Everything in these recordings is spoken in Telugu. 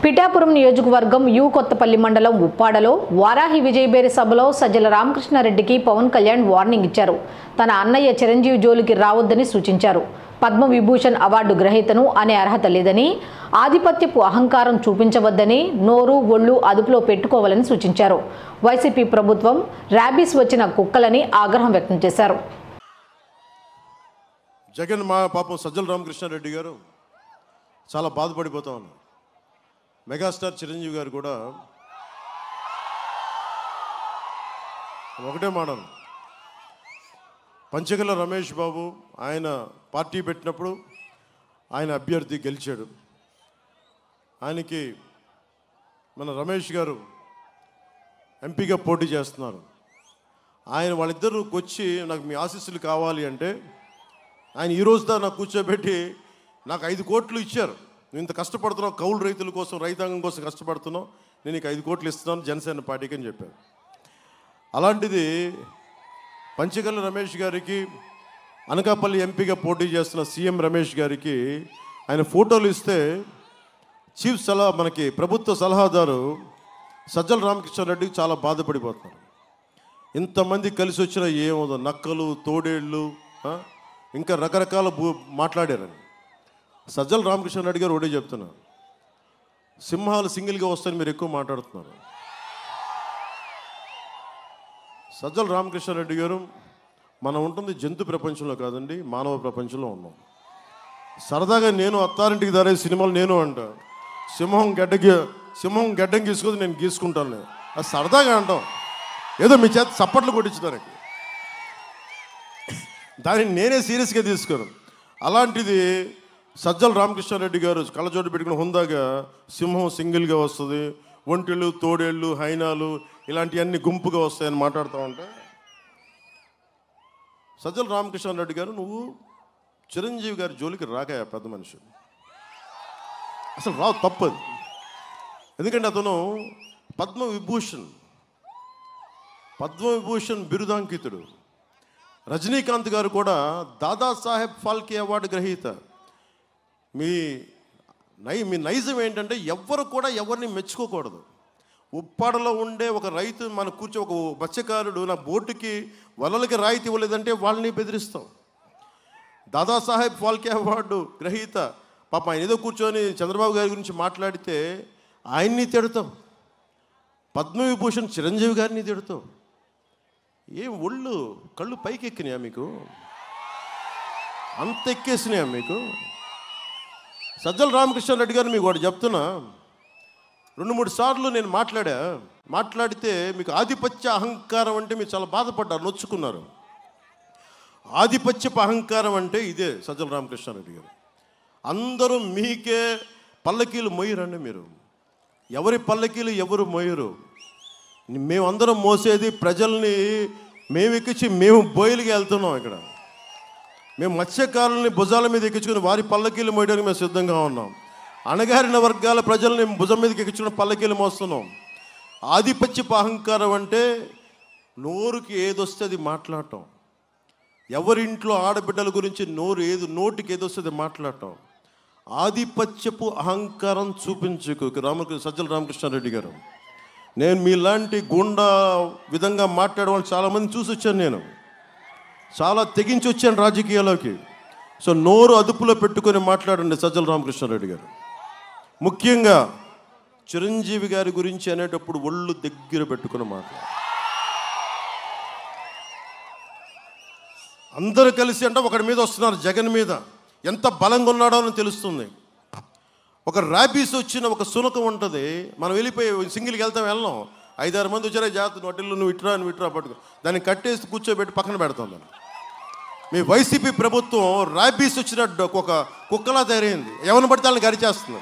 పిఠాపురం నియోజకవర్గం యు కొత్తపల్లి మండలం ఉప్పాడలో వారాహి విజయబేరి సభలో సజ్జల రామకృష్ణారెడ్డికి పవన్ కళ్యాణ్ వార్నింగ్ ఇచ్చారు. తన అన్నయ్య చిరంజీవి జోలికి రావద్దని సూచించారు. పద్మ విభూషణ్ అవార్డు గ్రహీతను అనే అర్హత లేదని, ఆధిపత్యపు అహంకారం చూపించవద్దని, నోరు ఒళ్ళు అదుపులో పెట్టుకోవాలని సూచించారు. వైసీపీ ప్రభుత్వం ర్యాబీస్ వచ్చిన కుక్కలని ఆగ్రహం వ్యక్తం చేశారు. జగన్ మా పాపం సజ్జల రామకృష్ణారెడ్డి గారు చాలా బాధపడిపోతా ఉన్నారు. మెగాస్టార్ చిరంజీవి గారు కూడా ఒకటే మాట, పంచగల రమేష్ బాబు ఆయన పార్టీ పెట్టినప్పుడు ఆయన అభ్యర్థి గెలిచాడు. ఆయనకి మన రమేష్ గారు ఎంపీగా పోటీ చేస్తున్నారు. ఆయన వాళ్ళిద్దరూ వచ్చి నాకు మీ ఆశీస్సులు కావాలి అంటే ఆయన ఈరోజు దా నాకు కూర్చోబెట్టి నాకు 5 కోట్లు ఇచ్చారు. నువ్వు ఇంత కష్టపడుతున్నావు, కౌలు రైతుల కోసం, రైతాంగం కోసం కష్టపడుతున్నావు, నేను నీకు 5 కోట్లు ఇస్తున్నాను జనసేన పార్టీకి అని చెప్పారు. అలాంటిది పంచగల రమేష్ గారికి, అనకాపల్లి ఎంపీగా పోటీ చేస్తున్న సీఎం రమేష్ గారికి ఆయన ఫోటోలు ఇస్తే చీఫ్ మనకి ప్రభుత్వ సలహాదారు సజ్జల రామకృష్ణారెడ్డికి చాలా బాధపడిపోతున్నారు. ఇంతమంది కలిసి వచ్చిన ఏమో నక్కలు, తోడేళ్ళు, ఇంకా రకరకాల మాట్లాడారని. సజ్జల రామకృష్ణారెడ్డి గారు ఒకటే చెప్తున్నారు, సింహాలు సింగిల్గా వస్తాయని మీరు ఎక్కువ మాట్లాడుతున్నారు. సజ్జల రామకృష్ణారెడ్డి గారు, మనం ఉంటుంది జంతు ప్రపంచంలో కాదండి, మానవ ప్రపంచంలో ఉన్నాం. సరదాగా నేను అత్తారింటికి దారే సినిమాలు నేను అంట, సింహం గడ్డం గీసుకొని నేను గీసుకుంటాను, అది సరదాగా అంటాం, ఏదో మీ చేత చప్పట్లు కొట్టించడానికి. దాన్ని నేనే సీరియస్గా తీసుకోను. అలాంటిది సజ్జల రామకృష్ణారెడ్డి గారు కళ్ళజోడు పెట్టుకుని హుందాగా సింహం సింగిల్గా వస్తుంది, ఒంటెళ్ళు, తోడేళ్ళు, హైనాలు ఇలాంటివన్నీ గుంపుగా వస్తాయని మాట్లాడుతూ ఉంటే, సజ్జల రామకృష్ణారెడ్డి గారు నువ్వు చిరంజీవి గారి జోలికి రాకాయ పెద్ద మనిషి, అసలు రావు, తప్పదు. ఎందుకంటే అతను పద్మవిభూషణ్ బిరుదాంకితుడు. రజనీకాంత్ గారు కూడా దాదాసాహెబ్ ఫాల్కే అవార్డు గ్రహీత. మీ నైజం ఏంటంటే ఎవ్వరు కూడా ఎవరిని మెచ్చుకోకూడదు. ఉప్పాడలో ఉండే ఒక రైతు మన ఒక మత్స్యకారుడు నా బోటుకి వలలకి రాయితీ ఇవ్వలేదంటే వాళ్ళని బెదిరిస్తాం. దాదాసాహెబ్ ఫాల్కే అవార్డు గ్రహీత పాప ఆయన ఏదో కూర్చొని చంద్రబాబు గారి గురించి మాట్లాడితే ఆయన్ని తిడతాం. పద్మవిభూషణ్ చిరంజీవి గారిని తిడతాం. ఏం కళ్ళు పైకి ఎక్కినాయా మీకు? అంత ఎక్కేసినాయా మీకు? సజ్జల రామకృష్ణారెడ్డి గారు మీకు ఒకటి చెప్తున్నా, 2-3 సార్లు నేను మాట్లాడితే మీకు ఆధిపత్య అహంకారం అంటే మీరు చాలా బాధపడ్డారు, నొచ్చుకున్నారు. ఆధిపత్యపు అహంకారం అంటే ఇదే సజ్జల రామకృష్ణారెడ్డి గారు. అందరూ మీకే పల్లకీలు మోయరండి. మీరు ఎవరి పల్లకీలు ఎవరు మోయరు. మేమందరం మోసేది ప్రజల్ని, మేము ఎక్కించి మేము బోయిలకి వెళ్తున్నాం. ఇక్కడ మేము మత్స్యకారుల్ని భుజాల మీద ఎక్కించుకుని వారి పల్లకీలు మోయడానికి మేము సిద్ధంగా ఉన్నాం. అణగారిన వర్గాల ప్రజల్ని భుజం మీదకి ఎక్కించుకుని పల్లకీలు మోస్తున్నాం. ఆధిపత్యపు అహంకారం అంటే నోరుకి ఏదొస్తే అది మాట్లాడటం, ఎవరింట్లో ఆడబిడ్డల గురించి నోటికి ఏదొస్తుంది మాట్లాడటం. ఆధిపత్యపు అహంకారం చూపించుకు సజ్జల రామకృష్ణారెడ్డి గారు. నేను మీలాంటి గుండా విధంగా మాట్లాడేవాళ్ళు చాలామంది చూసి వచ్చాను. నేను చాలా తెగించి వచ్చాను రాజకీయాల్లోకి. సో నోరు అదుపులో పెట్టుకొని మాట్లాడండి సజ్జల రామకృష్ణారెడ్డి గారు. ముఖ్యంగా చిరంజీవి గారి గురించి అనేటప్పుడు ఒళ్ళు దగ్గర పెట్టుకుని మాట్లాడు. అందరూ కలిసి అంటే ఒకటి మీద వస్తున్నారు, జగన్ మీద ఎంత బలంగా ఉన్నాడో అని తెలుస్తుంది. ఒక ర్యాబీస్ వచ్చిన ఒక సునకం ఉంటుంది, మనం వెళ్ళిపోయి సింగిల్కి వెళ్ళాం, 5-6 మంది వచ్చారే జాగ్రత్త నోటిల్లు నువ్వు ఇట్రా పట్టుకో, దాన్ని కట్టేసి కూర్చోబెట్టి పక్కన పెడతాం. దాన్ని మీ వైసీపీ ప్రభుత్వం ర్యాబీస్ వచ్చిన ఒక కుక్కలా తయారైంది, ఎవరిని పడితే వాళ్ళని గరిచేస్తుంది.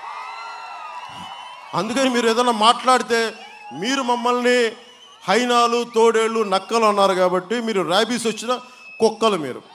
అందుకని మీరు ఏదైనా మాట్లాడితే మీరు మమ్మల్ని హైనాలు, తోడేళ్ళు, నక్కలు అన్నారు కాబట్టి మీరు ర్యాబీస్ వచ్చిన కుక్కలు మీరు.